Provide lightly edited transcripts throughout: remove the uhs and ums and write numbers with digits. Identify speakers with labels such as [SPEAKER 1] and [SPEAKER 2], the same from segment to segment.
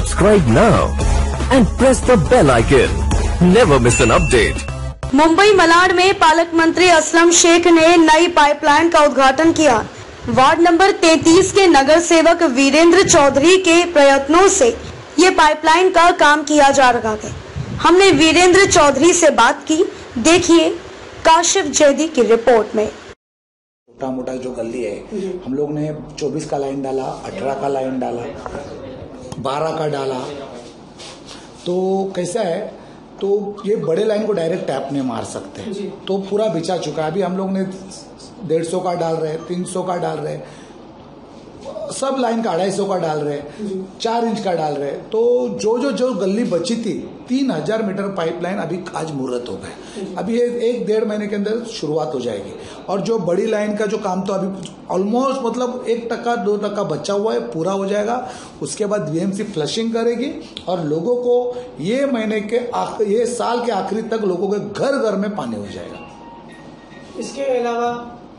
[SPEAKER 1] Subscribe now and press the bell icon. Never miss an update.
[SPEAKER 2] Mumbai Malad में पालक मंत्री असलम शेख ने नई पाइपलाइन का उद्घाटन किया। वार्ड नंबर 33 के नगर सेवक वीरेंद्र चौधरी के प्रयत्नों से ये पाइपलाइन का काम किया जा रहा है। हमने वीरेंद्र चौधरी से बात की, देखिए काशिफ जैदी की रिपोर्ट में।
[SPEAKER 3] छोटा मोटा जो गली है, हम लोग ने 24 का लाइन डाला, 18 का लाइन डाला, 12 का डाला। तो कैसा है, तो ये बड़े लाइन को डायरेक्ट टैप नहीं मार सकते, तो पूरा बिछा चुका है। अभी हम लोग ने 150 का डाल रहे, 300 का डाल रहे, सब लाइन का 250 का डाल रहे, 4 इंच का डाल रहे। तो जो गली बची थी 3000 मीटर पाइपलाइन अभी आज मुहूर्त हो गए। अभी 1-1.5 महीने के अंदर शुरुआत हो जाएगी। और जो बड़ी लाइन का जो काम तो अभी ऑलमोस्ट मतलब 1%-2% बचा हुआ है, पूरा हो जाएगा। उसके बाद बीएमसी फ्लशिंग करेगी और लोगों को ये महीने के ये साल के आखिरी तक लोगों के घर घर में पानी हो जाएगा।
[SPEAKER 4] इसके अलावा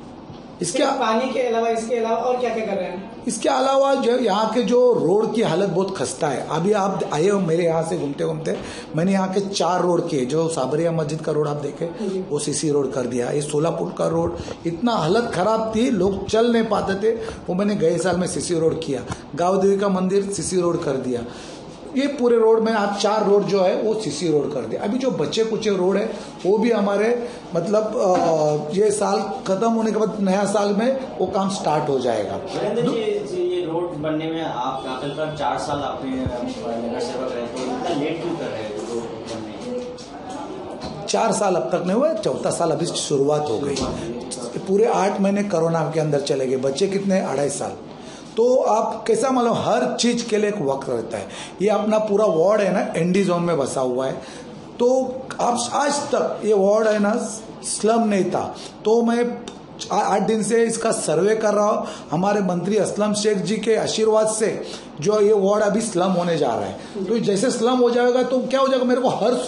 [SPEAKER 4] पानी के अलावा इसके अलावा और क्या क्या कर रहे हैं? इसके
[SPEAKER 3] अलावा जो यहाँ के जो रोड की हालत बहुत खस्ता है। अभी आप आए हो मेरे यहाँ से घूमते घूमते, मैंने यहाँ के 4 रोड किए। जो साबरिया मस्जिद का रोड आप देखे, वो सीसी रोड कर दिया। ये 16 फुट का रोड इतना हालत खराब थी, लोग चल नहीं पाते थे, वो मैंने गए साल में सीसी रोड किया। गाँव देवी का मंदिर सीसी रोड कर दिया। ये पूरे रोड में आप 4 रोड जो है वो सीसी रोड कर दिया। अभी जो बच्चे कुचे रोड है वो भी हमारे मतलब ये साल खत्म होने के बाद नया साल में वो काम स्टार्ट हो जाएगा।
[SPEAKER 5] ये रोड बनने में आप आखिरकार 4 साल आपने नगर सेवक रहे, तो इतना लेट क्यों कर रहे हैं रोड बनने?
[SPEAKER 3] 4 साल अब तक नहीं हुआ, 4था साल अभी शुरुआत हो गई। पूरे 8 महीने कोरोना के अंदर चले गए। बच्चे कितने? 2.5 साल। तो आप कैसा मालूम, हर चीज के लिए एक वक्त रहता है। ये अपना पूरा वार्ड है ना, एनडी जोन में बसा हुआ है। तो आप आज तक ये वार्ड है ना स्लम नहीं था। तो मैं 8 दिन से इसका सर्वे कर रहा हूँ। हमारे मंत्री असलम शेख जी के आशीर्वाद से जो ये वार्ड अभी स्लम होने जा रहा है। तो जैसे स्लम हो जाएगा तो क्या हो जाएगा, मेरे को हर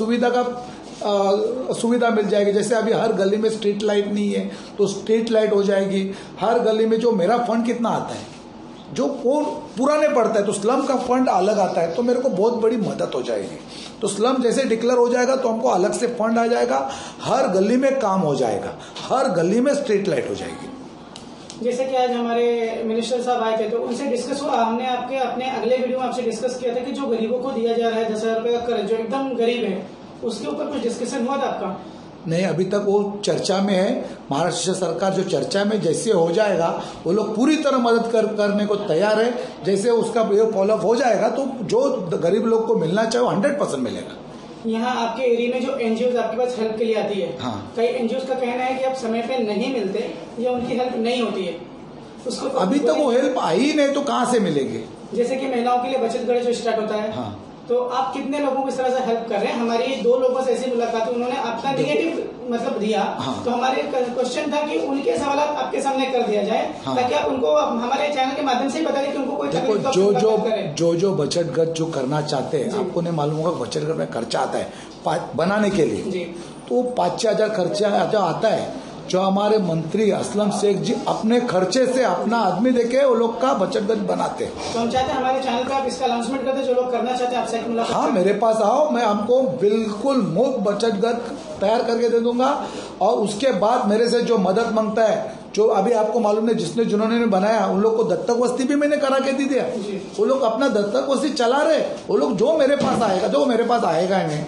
[SPEAKER 3] सुविधा मिल जाएगी। जैसे अभी हर गली में स्ट्रीट लाइट नहीं है तो स्ट्रीट लाइट हो जाएगी। हर गली में जो मेरा फंड कितना आता है, जो पूरा नहीं पड़ता है, तो स्लम का फंड अलग आता है, तो मेरे को बहुत बड़ी मदद हो जाएगी। तो स्लम जैसे डिक्लेयर हो जाएगा तो हमको अलग से फंड आ जाएगा, हर गली में काम हो जाएगा, हर गली में स्ट्रीट लाइट हो जाएगी।
[SPEAKER 4] जैसे कि आज हमारे मिनिस्टर साहब आए थे तो उनसे डिस्कस हुआ, हमने अपने अगले वीडियो में आपसे डिस्कस किया था कि जो गरीबों को दिया जा रहा है 10,000 रुपए का कर्ज, जो एकदम गरीब है, उसके ऊपर कुछ डिस्कशन हुआ था आपका?
[SPEAKER 3] नहीं, अभी तक वो चर्चा में है। महाराष्ट्र सरकार जो चर्चा में जैसे हो जाएगा वो लोग पूरी तरह मदद करने को तैयार है। जैसे उसका फॉलोअप हो जाएगा तो जो गरीब लोग को मिलना चाहिए 100% मिलेगा।
[SPEAKER 4] यहाँ आपके एरिया में जो एनजीओ आपके पास हेल्प के लिए आती है,
[SPEAKER 3] हाँ,
[SPEAKER 4] कई एनजीओ का कहना है कि आप समय पे नहीं मिलते या उनकी हेल्प नहीं होती है, उसको तो
[SPEAKER 3] अभी तक वो हेल्प आई ही नहीं तो कहाँ से मिलेगी?
[SPEAKER 4] जैसे कि महिलाओं के लिए बचत गढ़ जो स्टार्ट होता है,
[SPEAKER 3] हाँ,
[SPEAKER 4] तो आप कितने लोगों को इस तरह से हेल्प कर रहे हैं? हमारी 2 लोगों से ऐसी मुलाकात हुई, उन्होंने अपना निगेटिव मतलब दिया, हाँ, तो हमारे क्वेश्चन था कि उनके सवाल आपके सामने कर दिया जाए, हाँ, ताकि आप उनको हमारे चैनल के माध्यम से ही बता दें कि उनको कोई
[SPEAKER 3] देखो जो बचत गट जो करना चाहते हैं, आपको नहीं मालूम होगा बचत गट में खर्चा आता है बनाने के लिए, तो 5-6 हजार खर्चा आता है। जो हमारे मंत्री असलम शेख जी अपने खर्चे से अपना आदमी देके वो लोग का बचत गट बनाते हैं।
[SPEAKER 4] तो हम चाहते हैं हमारे चैनल पे आप इसका अनाउंसमेंट करते, जो लोग करना चाहते हैं आपसे मुलाकात।
[SPEAKER 3] हाँ, मेरे पास आओ, मैं हमको बिल्कुल मुफ्त बचत गट तैयार करके दे दूंगा। और उसके बाद मेरे से जो मदद मांगता है, जो अभी आपको मालूम है जिन्होंने बनाया उन लोग को दत्तक वस्ती भी मैंने करा के दी दिया। वो लोग अपना दत्तक वस्ती चला रहे। वो लोग जो मेरे पास आएगा, जो मेरे पास आएगा नहीं,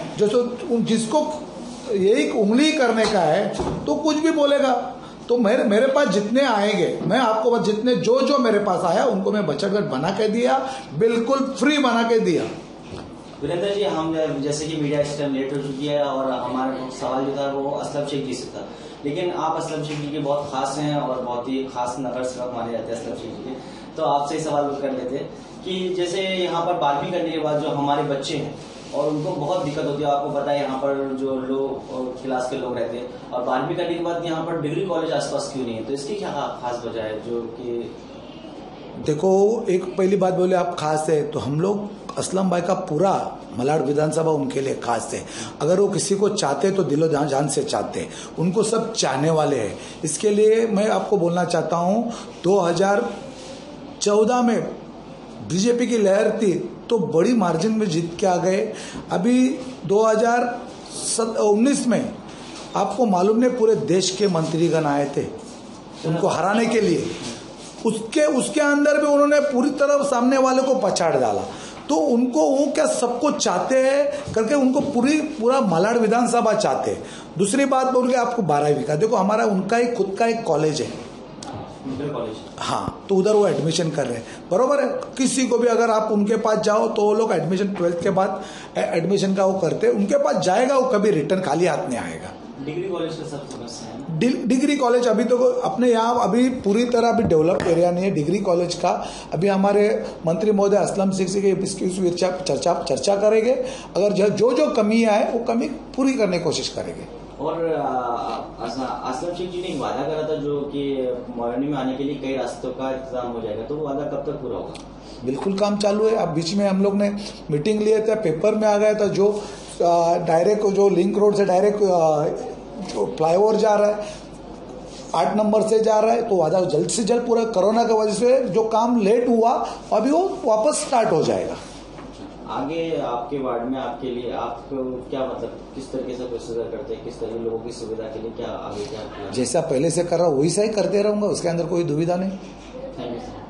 [SPEAKER 3] जो जिसको यही उंगली करने का है तो कुछ भी बोलेगा। तो मेरे पास जितने आएंगे, मैं आपको बस जितने जो मेरे पास आया उनको मैं बचत गट बना के दिया, बिल्कुल फ्री बना के दिया।
[SPEAKER 5] वीरेंद्र जी, हम जैसे कि मीडिया इस टाइम लेट हो चुकी है और हमारा सवाल जो था वो असलम शेख जी से था, लेकिन आप असलम शेख जी के बहुत खास हैं और बहुत ही खास नगर सेवक माने जाते हैं असलम शेख जी के। तो आपसे ही सवाल कर लेते कि जैसे यहाँ पर 12वीं करने के बाद जो हमारे बच्चे हैं और उनको बहुत दिक्कत होती है, आपको पता है यहाँ पर जो लोग क्लास के लोग रहते हैं, और 12वीं करने के बाद यहाँ पर डिग्री कॉलेज आसपास क्यों नहीं है? तो इसकी क्या खास वजह है? जो कि
[SPEAKER 3] देखो, एक पहली बात बोले आप खास है, तो हम लोग असलम भाई का पूरा मलाड विधानसभा उनके लिए खास है। अगर वो किसी को चाहते तो दिलो जान से चाहते, उनको सब चाहने वाले हैं। इसके लिए मैं आपको बोलना चाहता हूँ, 2014 में बीजेपी की लहर थी तो बड़ी मार्जिन में जीत के आ गए। अभी 2019 में आपको मालूम नहीं पूरे देश के मंत्रीगण आए थे उनको हराने के लिए, उसके अंदर भी उन्होंने पूरी तरह सामने वाले को पछाड़ डाला। तो उनको वो क्या सबको चाहते हैं करके उनको पूरा मालाड विधानसभा चाहते हैं। दूसरी बात बोल के आपको 12वीं का देखो, हमारा उनका ही खुद का एक कॉलेज है, हाँ, तो उधर वो एडमिशन कर रहे हैं, बरोबर है। किसी को भी अगर आप उनके पास जाओ तो वो लोग एडमिशन 12th के बाद एडमिशन का वो करते हैं, उनके पास जाएगा वो कभी रिटर्न खाली हाथ नहीं आएगा।
[SPEAKER 5] डिग्री कॉलेज का सब समस्या है।
[SPEAKER 3] डिग्री कॉलेज अभी तो अपने यहाँ अभी पूरी तरह अभी डेवलप एरिया नहीं है डिग्री कॉलेज का। अभी हमारे मंत्री महोदय असलम शेख से इसकी चर्चा करेंगे, अगर जो कमियां है वो कमी पूरी करने की कोशिश करेंगे।
[SPEAKER 5] और असलम शेख जी ने एक वादा करा था जो कि मोरनी में आने के लिए कई रास्तों का इंतजाम हो जाएगा, तो वो वादा कब तक पूरा होगा?
[SPEAKER 3] बिल्कुल काम चालू है। अब बीच में हम लोग ने मीटिंग लिए थे, पेपर में आ गया था जो डायरेक्ट जो लिंक रोड से डायरेक्ट जो फ्लाईओवर जा रहा है 8 नंबर से जा रहा है, तो वादा जल्द से जल्द पूरा, कोरोना की वजह से जो काम लेट हुआ अभी वो वापस स्टार्ट हो जाएगा।
[SPEAKER 5] आगे आपके वार्ड में आपके लिए आपको क्या मतलब किस तरीके से प्रोसीजर करते हैं, किस तरह के लोगों की सुविधा के लिए क्या आगे क्या? जैसा
[SPEAKER 3] पहले से कर रहा हूँ वही सही करते रहूंगा, उसके अंदर कोई दुविधा नहीं।
[SPEAKER 5] Thank you sir.